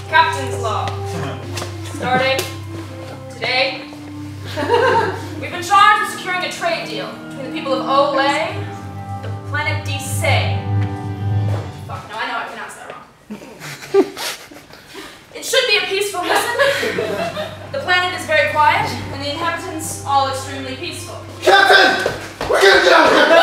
Captain's Law. Starting today, we've been charged with securing a trade deal between the people of Olay, the planet D-Say. Fuck, no, I know I pronounced that wrong. It should be a peaceful mission. The planet is very quiet, and the inhabitants all extremely peaceful. Captain! We're gonna get out of here!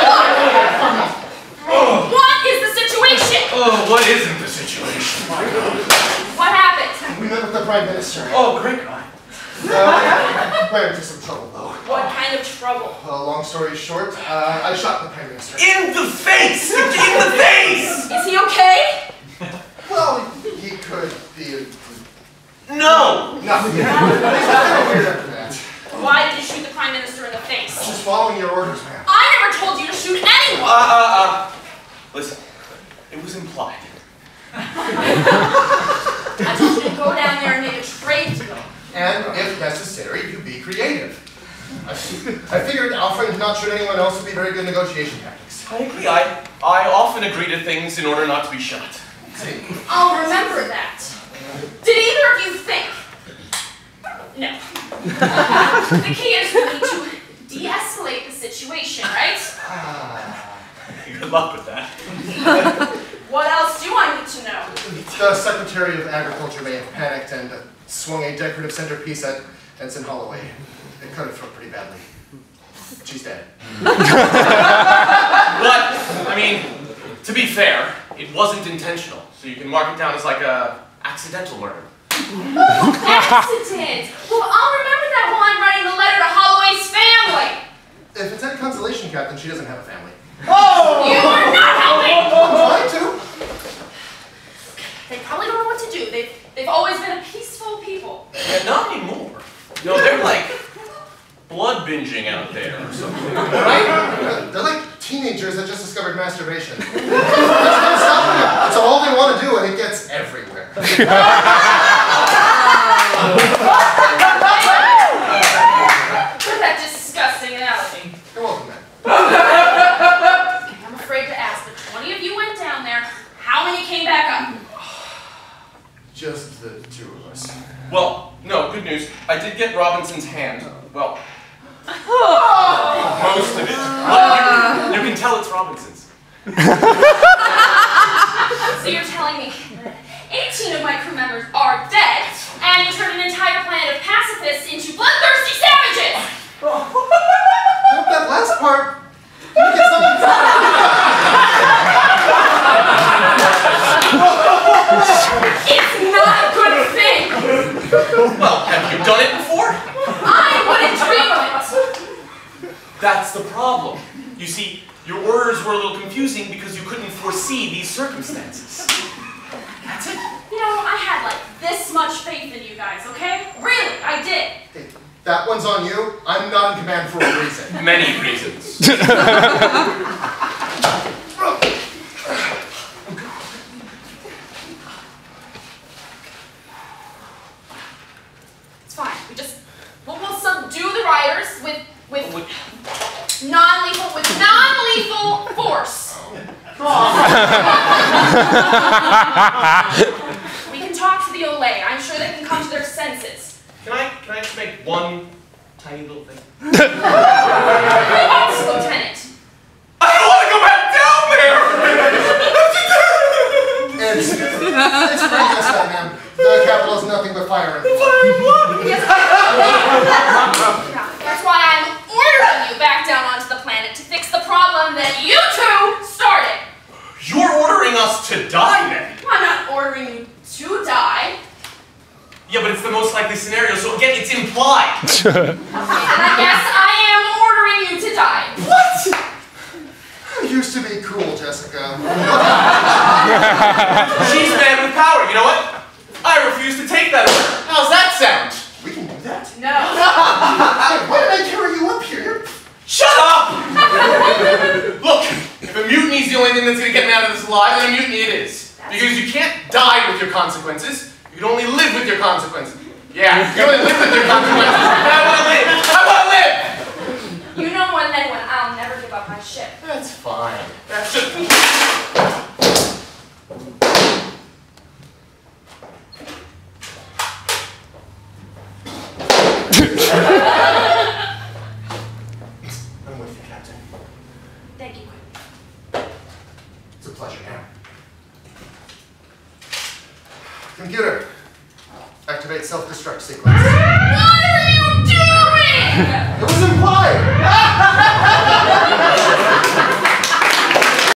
What is the situation? Oh, what isn't the situation? What happened? We met with the Prime Minister. Oh, great guy. Ran into some trouble, though. What kind of trouble? Long story short, I shot the Prime Minister. In the face! In the face! Is he okay? Well, he could be... No! Nothing. He's weird after that. Why did you shoot the Prime Minister in the face? Just following your orders, ma'am. I never told you to shoot anyone! Listen, it was implied. I told you to go down there and make a trade deal. And, if necessary, you be creative. I figured Alfred not shoot anyone else would be very good negotiation tactics. I agree. I often agree to things in order not to be shot. See? I'll remember that. Did either of you think? No. The key is we need to de-escalate the situation, right? Good luck with that. What else do I need to know? The Secretary of Agriculture may have panicked and swung a decorative centerpiece at Ensign Holloway. It cut her throat pretty badly. She's dead. But, I mean, to be fair, it wasn't intentional, so you can mark it down as like a accidental murder. Accident! Well, I'll remember that while I'm writing the letter to Holloway's family! If it's any consolation, Captain, she doesn't have a family. Oh! You are not helping! I'm trying to. They probably don't know what to do. They've always been a peaceful people. Yeah, not anymore. No, they're like blood binging out there or something. Right? They're like teenagers that just discovered masturbation. That's all they want to do, and it gets everywhere. What's that disgusting analogy? You're welcome, man. I'm afraid to ask, but 20 of you went down there. How many came back up? Just the two of us. Well, no, good news. I did get Robinson's hand. Well, most of it. But you can tell it's Robinson's. So you're telling me that 18 of my crew members are dead, and you turned an entire planet of pacifists into bloodthirsty savages! That last part, you get something It's not a good thing! Well, have you done it before? I wouldn't dream of it! That's the problem. You see, your orders were a little confusing because you couldn't foresee these circumstances. That's it. You know, I had like this much faith in you guys, okay? Really, I did. Hey, that one's on you. I'm not in command for a reason. Many reasons. It's fine. We'll subdue the rioters with non-lethal force. We can talk to the Olay. I'm sure they can come to their senses. Can I just make one tiny little thing? Yes, Lieutenant. I don't want to go back down there! It's pretty this time, ma'am. The capital is nothing but fire and water. Yes. That's why I'm ordering you back down onto the planet to fix the problem that you two started. You're ordering us to die, then? I'm not ordering you to die. Yeah, but it's the most likely scenario, so again, it's implied. And I guess I am ordering you to die. What? You used to be cool, Jessica. She's a man with power, you know what? I refuse to take that order. How's that sound? We can do that. No. Why did I carry you up here? Shut up! Look, if a mutiny's the only thing that's gonna get me out of this alive, then a mutiny it is. Because you can't die with your consequences. You can only live with your consequences. Yeah, you can only live with your consequences. And I wanna live! I wanna live! You know more than anyone, I'll never give up my ship. That's fine. That's just... Computer, activate self-destruct sequence. What?